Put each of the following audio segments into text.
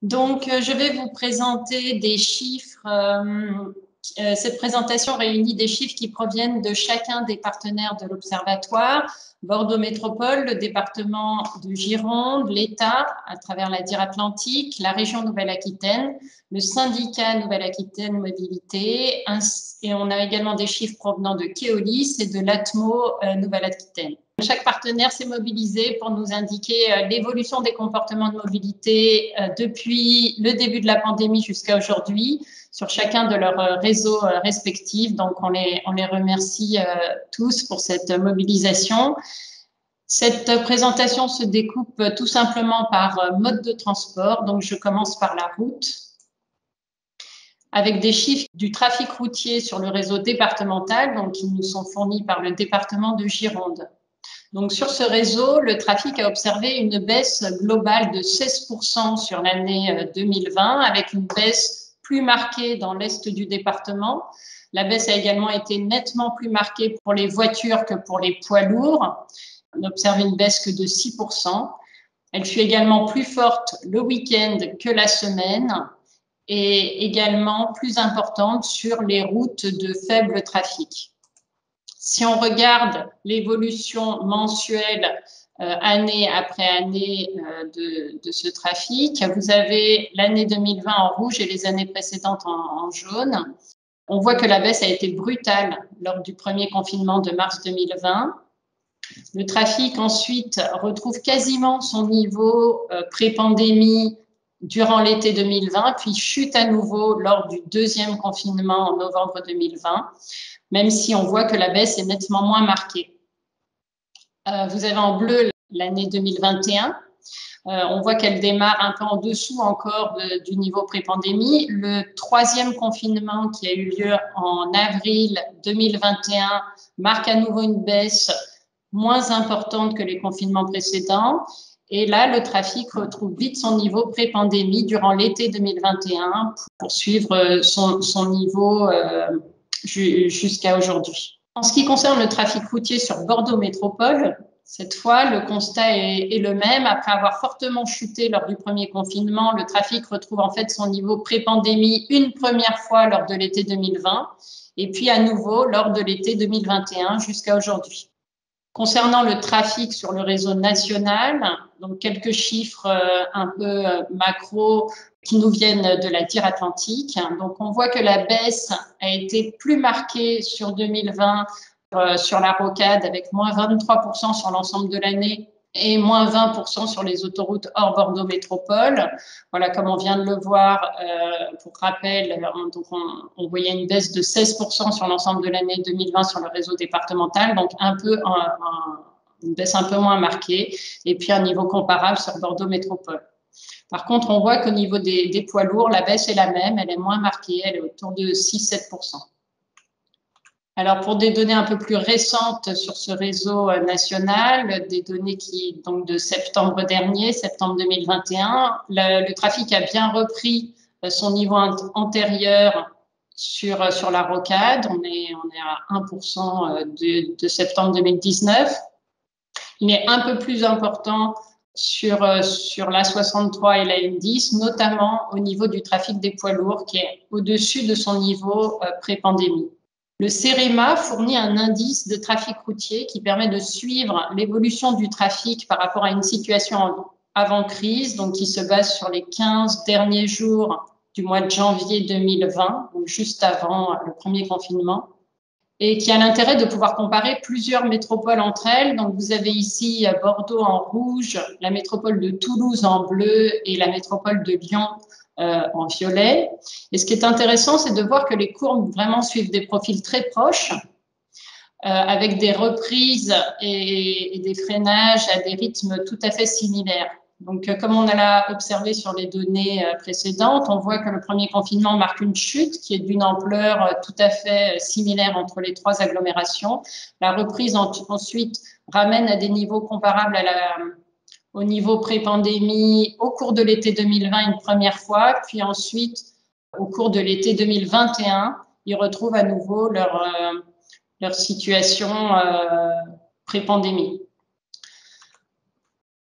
Je vais vous présenter des chiffres. Cette présentation réunit des chiffres qui proviennent de chacun des partenaires de l'Observatoire, Bordeaux Métropole, le département de Gironde, l'État à travers la DIR Atlantique, la région Nouvelle-Aquitaine, le syndicat Nouvelle-Aquitaine Mobilité, et on a également des chiffres provenant de Keolis et de l'ATMO Nouvelle-Aquitaine. Chaque partenaire s'est mobilisé pour nous indiquer l'évolution des comportements de mobilité depuis le début de la pandémie jusqu'à aujourd'hui sur chacun de leurs réseaux respectifs. Donc, on les remercie tous pour cette mobilisation. Cette présentation se découpe tout simplement par mode de transport. Donc, je commence par la route, avec des chiffres du trafic routier sur le réseau départemental, donc qui nous sont fournis par le département de Gironde. Donc, sur ce réseau, le trafic a observé une baisse globale de 16% sur l'année 2020, avec une baisse plus marquée dans l'est du département. La baisse a également été nettement plus marquée pour les voitures que pour les poids lourds. On observe une baisse que de 6%. Elle fut également plus forte le week-end que la semaine et également plus importante sur les routes de faible trafic. Si on regarde l'évolution mensuelle année après année de ce trafic, vous avez l'année 2020 en rouge et les années précédentes en jaune. On voit que la baisse a été brutale lors du premier confinement de mars 2020. Le trafic ensuite retrouve quasiment son niveau pré-pandémie durant l'été 2020, puis chute à nouveau lors du deuxième confinement en novembre 2020. Même si on voit que la baisse est nettement moins marquée. Vous avez en bleu l'année 2021. On voit qu'elle démarre un peu en dessous encore du niveau pré-pandémie. Le troisième confinement qui a eu lieu en avril 2021 marque à nouveau une baisse moins importante que les confinements précédents. Et là, le trafic retrouve vite son niveau pré-pandémie durant l'été 2021 pour suivre son niveau jusqu'à aujourd'hui. En ce qui concerne le trafic routier sur Bordeaux Métropole, cette fois, le constat est le même. Après avoir fortement chuté lors du premier confinement, le trafic retrouve en fait son niveau pré-pandémie une première fois lors de l'été 2020 et puis à nouveau lors de l'été 2021 jusqu'à aujourd'hui. Concernant le trafic sur le réseau national, donc quelques chiffres un peu macro qui nous viennent de la DIR Atlantique. Donc, on voit que la baisse a été plus marquée sur 2020 sur la rocade avec moins 23% sur l'ensemble de l'année et moins 20% sur les autoroutes hors Bordeaux Métropole. Voilà, comme on vient de le voir, pour rappel, donc on voyait une baisse de 16% sur l'ensemble de l'année 2020 sur le réseau départemental, donc une baisse un peu moins marquée, et puis un niveau comparable sur Bordeaux Métropole. Par contre, on voit qu'au niveau des poids lourds, la baisse est la même, elle est moins marquée, elle est autour de 6-7%. Alors, pour des données un peu plus récentes sur ce réseau national, des données donc de septembre dernier, septembre 2021, le trafic a bien repris son niveau antérieur sur la rocade. On est à 1% de septembre 2019. Il est un peu plus important sur la 63 et la M10, notamment au niveau du trafic des poids lourds, qui est au-dessus de son niveau pré-pandémie. Le CEREMA fournit un indice de trafic routier qui permet de suivre l'évolution du trafic par rapport à une situation avant crise, donc qui se base sur les 15 derniers jours du mois de janvier 2020, donc juste avant le premier confinement, et qui a l'intérêt de pouvoir comparer plusieurs métropoles entre elles. Donc, vous avez ici Bordeaux en rouge, la métropole de Toulouse en bleu et la métropole de Lyon en violet. Et ce qui est intéressant, c'est de voir que les courbes vraiment suivent des profils très proches, avec des reprises et des freinages à des rythmes tout à fait similaires. Donc, comme on l'a observé sur les données précédentes, on voit que le premier confinement marque une chute qui est d'une ampleur tout à fait similaire entre les trois agglomérations. La reprise ensuite ramène à des niveaux comparables au niveau pré-pandémie au cours de l'été 2020 une première fois, puis ensuite au cours de l'été 2021, ils retrouvent à nouveau leur situation pré-pandémie.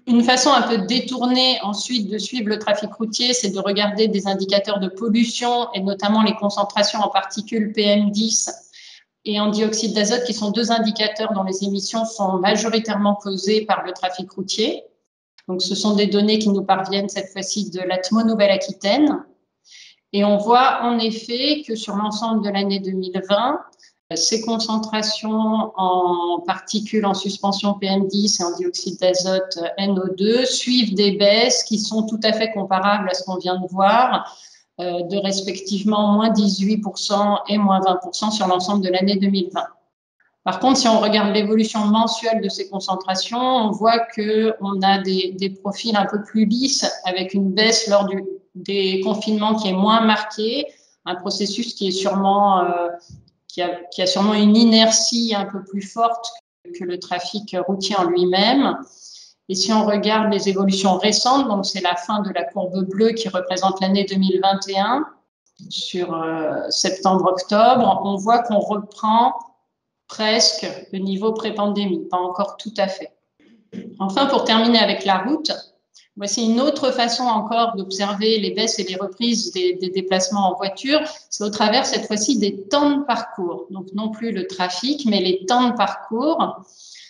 Une façon un peu détournée ensuite de suivre le trafic routier, c'est de regarder des indicateurs de pollution et notamment les concentrations en particules PM10 et en dioxyde d'azote, qui sont deux indicateurs dont les émissions sont majoritairement causées par le trafic routier. Donc, ce sont des données qui nous parviennent cette fois-ci de l'ATMO Nouvelle-Aquitaine. Et on voit en effet que sur l'ensemble de l'année 2020, ces concentrations en particules en suspension PM10 et en dioxyde d'azote NO2 suivent des baisses qui sont tout à fait comparables à ce qu'on vient de voir, de respectivement moins 18% et moins 20% sur l'ensemble de l'année 2020. Par contre, si on regarde l'évolution mensuelle de ces concentrations, on voit qu'on a des profils un peu plus lisses, avec une baisse lors des confinements qui est moins marquée, un processus qui est sûrement, qui a sûrement une inertie un peu plus forte que le trafic routier en lui-même. Et si on regarde les évolutions récentes, donc c'est la fin de la courbe bleue qui représente l'année 2021, sur septembre-octobre, on voit qu'on reprend presque le niveau pré-pandémie, pas encore tout à fait. Enfin, pour terminer avec la route, voici une autre façon encore d'observer les baisses et les reprises des déplacements en voiture. C'est au travers, cette fois-ci, des temps de parcours. Donc, non plus le trafic, mais les temps de parcours.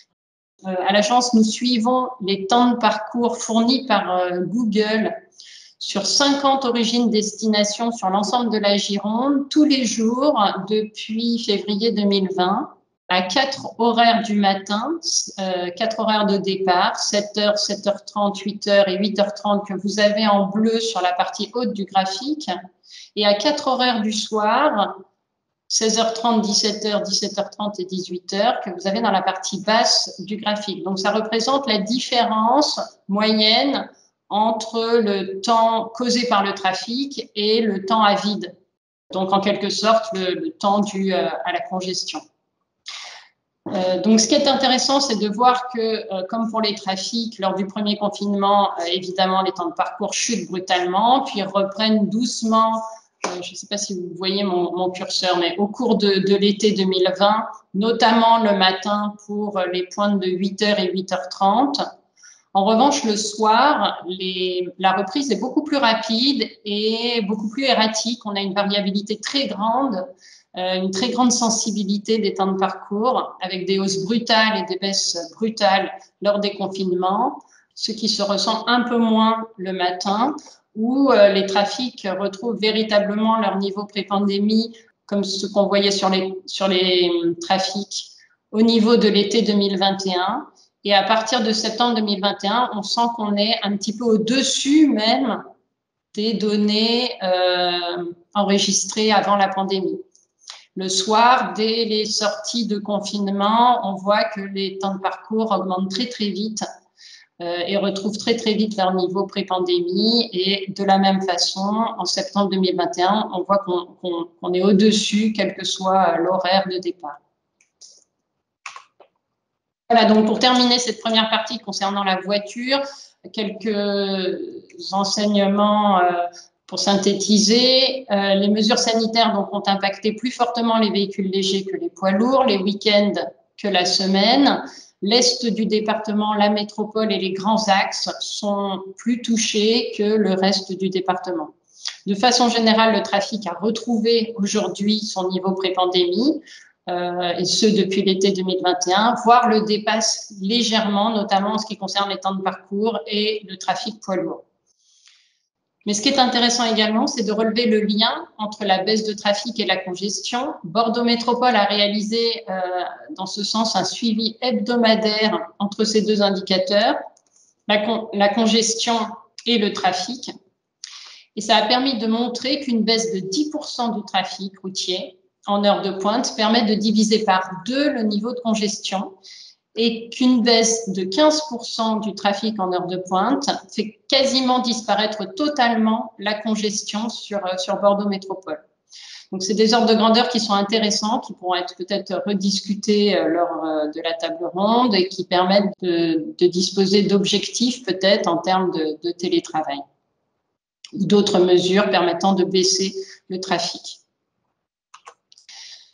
À l'agence, nous suivons les temps de parcours fournis par Google sur 50 origines-destinations sur l'ensemble de la Gironde, tous les jours depuis février 2020. À 4 horaires du matin, 4 horaires de départ, 7h, 7h30, 8h et 8h30 que vous avez en bleu sur la partie haute du graphique, et à 4 horaires du soir, 16h30, 17h, 17h30 et 18h que vous avez dans la partie basse du graphique. Donc ça représente la différence moyenne entre le temps causé par le trafic et le temps à vide. Donc en quelque sorte le temps dû à la congestion. Donc, ce qui est intéressant, c'est de voir que, comme pour les trafics, lors du premier confinement, évidemment, les temps de parcours chutent brutalement, puis reprennent doucement. Je ne sais pas si vous voyez mon curseur, mais au cours de l'été 2020, notamment le matin pour les pointes de 8h et 8h30. En revanche, le soir, la reprise est beaucoup plus rapide et beaucoup plus erratique. On a une variabilité très grande, une très grande sensibilité des temps de parcours, avec des hausses brutales et des baisses brutales lors des confinements, ce qui se ressent un peu moins le matin, où les trafics retrouvent véritablement leur niveau pré-pandémie, comme ce qu'on voyait sur les trafics au niveau de l'été 2021. Et à partir de septembre 2021, on sent qu'on est un petit peu au-dessus même des données enregistrées avant la pandémie. Le soir, dès les sorties de confinement, on voit que les temps de parcours augmentent très très vite et retrouvent très très vite leur niveau pré-pandémie. Et de la même façon, en septembre 2021, on voit qu'on est au-dessus, quel que soit l'horaire de départ. Voilà, donc pour terminer cette première partie concernant la voiture, quelques enseignements pour synthétiser. Les mesures sanitaires donc, ont impacté plus fortement les véhicules légers que les poids lourds, les week-ends que la semaine. L'est du département, la métropole et les grands axes sont plus touchés que le reste du département. De façon générale, le trafic a retrouvé aujourd'hui son niveau pré-pandémie. Et ce depuis l'été 2021, voire le dépasse légèrement, notamment en ce qui concerne les temps de parcours et le trafic poids lourd. Mais ce qui est intéressant également, c'est de relever le lien entre la baisse de trafic et la congestion. Bordeaux Métropole a réalisé dans ce sens un suivi hebdomadaire entre ces deux indicateurs, la congestion et le trafic. Et ça a permis de montrer qu'une baisse de 10% du trafic routier en heure de pointe permet de diviser par 2 le niveau de congestion et qu'une baisse de 15% du trafic en heure de pointe fait quasiment disparaître totalement la congestion sur Bordeaux Métropole. Donc, c'est des ordres de grandeur qui sont intéressants, qui pourront être peut-être rediscutés lors de la table ronde et qui permettent de disposer d'objectifs peut-être en termes de télétravail ou d'autres mesures permettant de baisser le trafic.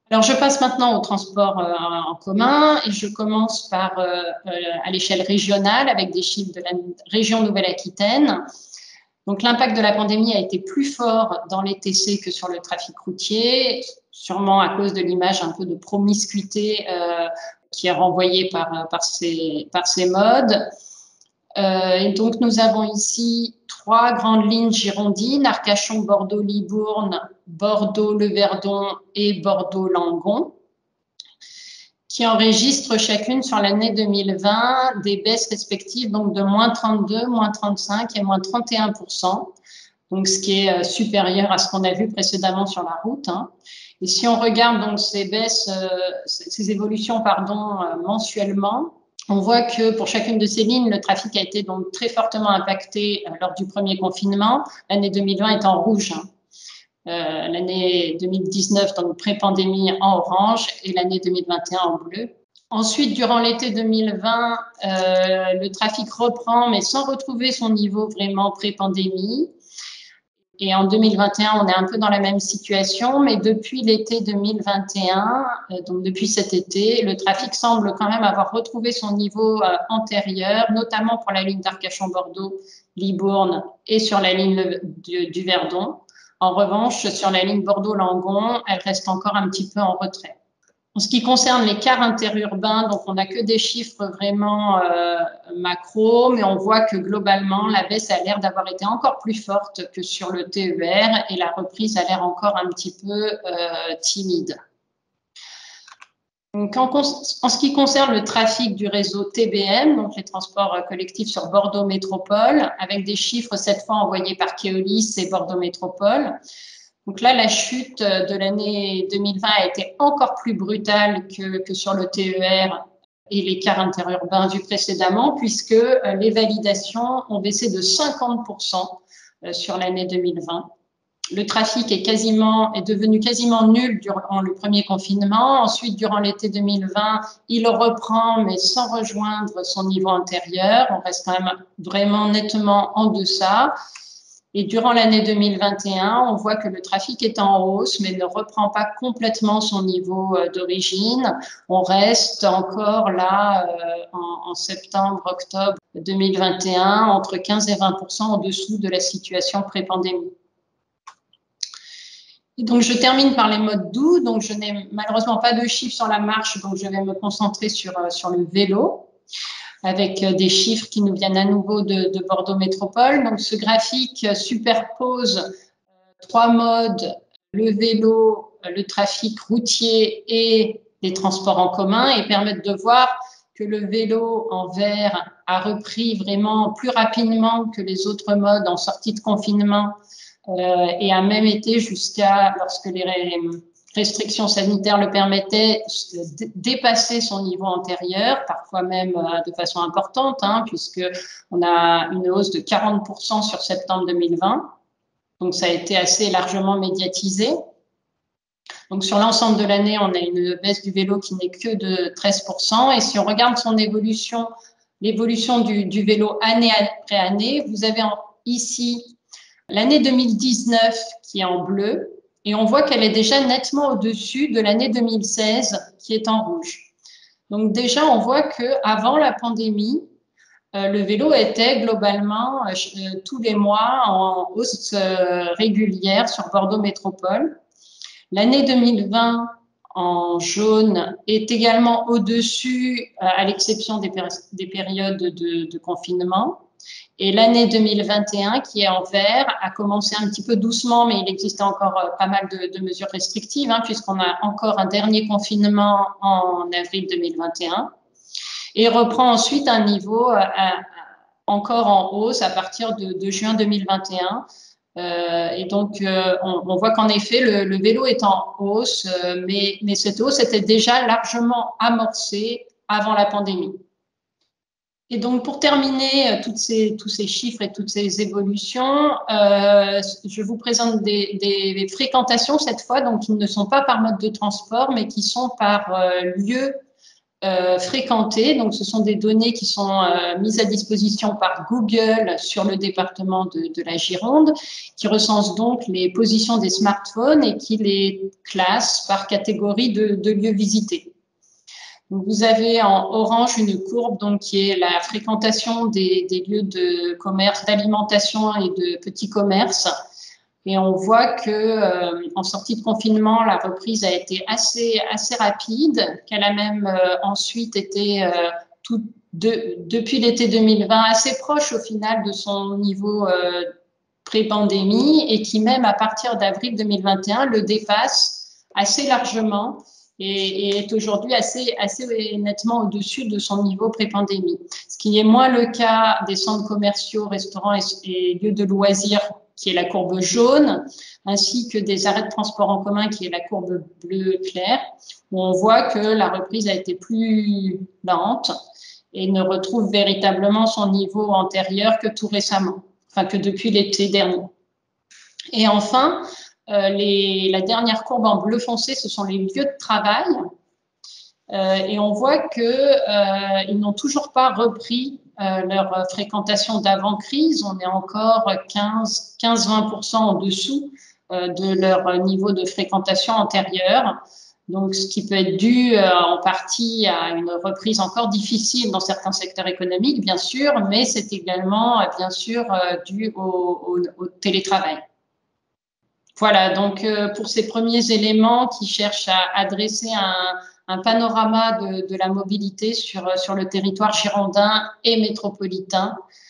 Alors, je passe maintenant au transport en commun et je commence par à l'échelle régionale avec des chiffres de la région Nouvelle-Aquitaine. Donc, l'impact de la pandémie a été plus fort dans les TC que sur le trafic routier, sûrement à cause de l'image un peu de promiscuité qui est renvoyée par ces modes. Et donc, nous avons ici 3 grandes lignes girondines, Arcachon, Bordeaux, Libourne, Bordeaux, Le Verdon et Bordeaux, Langon, qui enregistrent chacune sur l'année 2020 des baisses respectives donc de moins 32, moins 35 et moins 31%, donc ce qui est supérieur à ce qu'on a vu précédemment sur la route. Et si on regarde donc ces baisses, ces évolutions mensuellement, on voit que pour chacune de ces lignes, le trafic a été donc très fortement impacté lors du premier confinement. L'année 2020 est en rouge, l'année 2019, donc pré-pandémie, en orange et l'année 2021 en bleu. Ensuite, durant l'été 2020, le trafic reprend, mais sans retrouver son niveau vraiment pré-pandémie. Et en 2021, on est un peu dans la même situation, mais depuis l'été 2021, donc depuis cet été, le trafic semble quand même avoir retrouvé son niveau antérieur, notamment pour la ligne d'Arcachon-Bordeaux, Libourne et sur la ligne du Verdon. En revanche, sur la ligne Bordeaux-Langon, elle reste encore un petit peu en retrait. En ce qui concerne les cars interurbains, donc on n'a que des chiffres vraiment macro, mais on voit que globalement, la baisse a l'air d'avoir été encore plus forte que sur le TER et la reprise a l'air encore un petit peu timide. Donc en ce qui concerne le trafic du réseau TBM, donc les transports collectifs sur Bordeaux Métropole, avec des chiffres cette fois envoyés par Keolis et Bordeaux Métropole. Donc là, la chute de l'année 2020 a été encore plus brutale que sur le TER et les cars interurbains vus précédemment, puisque les validations ont baissé de 50% sur l'année 2020. Le trafic est devenu quasiment nul durant le premier confinement. Ensuite, durant l'été 2020, il reprend, mais sans rejoindre son niveau antérieur. On reste quand même vraiment nettement en deçà. Et durant l'année 2021, on voit que le trafic est en hausse, mais ne reprend pas complètement son niveau d'origine. On reste encore là, en septembre, octobre 2021, entre 15 et 20% en dessous de la situation pré-pandémie. Et donc, je termine par les modes doux. Donc, je n'ai malheureusement pas de chiffres sur la marche, donc je vais me concentrer sur le vélo, avec des chiffres qui nous viennent à nouveau de Bordeaux Métropole. Donc, ce graphique superpose 3 modes, le vélo, le trafic routier et les transports en commun, et permettent de voir que le vélo en vert a repris vraiment plus rapidement que les autres modes en sortie de confinement et a même été jusqu'à, lorsque les restrictions sanitaires le permettaient, dépasser son niveau antérieur, parfois même de façon importante, puisqu'on a une hausse de 40% sur septembre 2020. Donc, ça a été assez largement médiatisé. Donc, sur l'ensemble de l'année, on a une baisse du vélo qui n'est que de 13%. Et si on regarde son évolution, l'évolution du vélo année après année, vous avez ici l'année 2019 qui est en bleu, et on voit qu'elle est déjà nettement au-dessus de l'année 2016 qui est en rouge. Donc déjà, on voit qu'avant la pandémie, le vélo était globalement tous les mois en hausse régulière sur Bordeaux Métropole. L'année 2020 en jaune est également au-dessus, à l'exception des périodes de confinement. Et l'année 2021, qui est en vert, a commencé un petit peu doucement, mais il existait encore pas mal de mesures restrictives, puisqu'on a encore un dernier confinement en avril 2021, et reprend ensuite un niveau encore en hausse à partir de juin 2021. Et donc, on voit qu'en effet, le vélo est en hausse, mais cette hausse était déjà largement amorcée avant la pandémie. Et donc, pour terminer tous ces chiffres et toutes ces évolutions, je vous présente des fréquentations cette fois, donc qui ne sont pas par mode de transport, mais qui sont par lieu fréquentés. Donc, ce sont des données qui sont mises à disposition par Google sur le département de la Gironde, qui recense donc les positions des smartphones et qui les classe par catégorie de lieux visités. Donc, vous avez en orange une courbe donc, qui est la fréquentation des lieux de commerce, d'alimentation et de petits commerces. Et on voit que en sortie de confinement, la reprise a été assez rapide, qu'elle a même ensuite été depuis l'été 2020 assez proche au final de son niveau pré-pandémie et qui même à partir d'avril 2021 le dépasse assez largement et est aujourd'hui assez nettement au-dessus de son niveau pré-pandémie. Ce qui est moins le cas des centres commerciaux, restaurants et lieux de loisirs, qui est la courbe jaune, ainsi que des arrêts de transport en commun, qui est la courbe bleu clair, où on voit que la reprise a été plus lente et ne retrouve véritablement son niveau antérieur que tout récemment, enfin que depuis l'été dernier. Et enfin, la dernière courbe en bleu foncé, ce sont les lieux de travail. Et on voit qu'ils n'ont toujours pas repris leur fréquentation d'avant-crise. On est encore 15-20% en dessous de leur niveau de fréquentation antérieur. Donc, ce qui peut être dû en partie à une reprise encore difficile dans certains secteurs économiques, bien sûr, mais c'est également, bien sûr, dû au télétravail. Voilà, donc pour ces premiers éléments qui cherchent à dresser un panorama de la mobilité sur le territoire girondin et métropolitain,